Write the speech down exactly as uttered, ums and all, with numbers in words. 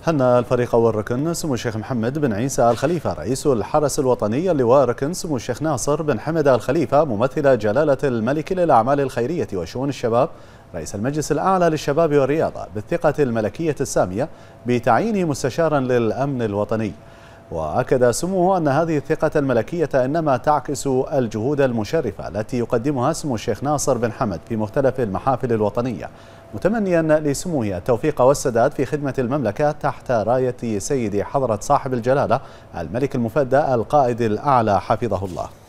هنأ الفريق والركن سمو الشيخ محمد بن عيسى الخليفة رئيس الحرس الوطني اللواء ركن سمو الشيخ ناصر بن حمد الخليفة ممثل جلالة الملك للأعمال الخيرية وشؤون الشباب رئيس المجلس الأعلى للشباب والرياضة بالثقة الملكية السامية بتعيينه مستشارا للأمن الوطني. وأكد سموه أن هذه الثقة الملكية إنما تعكس الجهود المشرفة التي يقدمها سمو الشيخ ناصر بن حمد في مختلف المحافل الوطنية، متمنيا لسموه التوفيق والسداد في خدمة المملكة تحت راية سيدي حضرة صاحب الجلالة الملك المفدى القائد الأعلى حفظه الله.